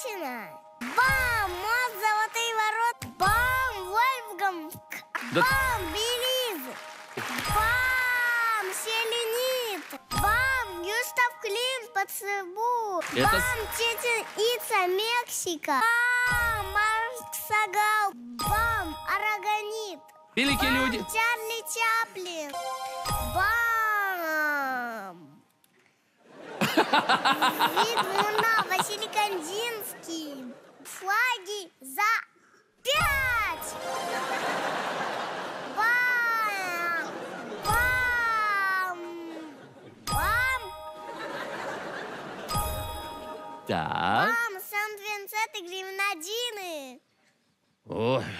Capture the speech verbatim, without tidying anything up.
Гатчина. Бам! Мост Золотые ворот. Бам! Вольфганг. Да... Бам! Белиз. Бам! Селенит. Бам! Гюстав Климт. Поцелуй. Это... Бам! Чечен Ица. Мексика. Бам! Марк Сагал. Бам! Арагонит. Великие Бам! люди. Чарли Чаплин. Бам! Вид Луна. Василий Кандинский. Флаги за пять! Бам! Бам! Бам! Так. Бам! Сан-Винсент и Гренадины. Ой.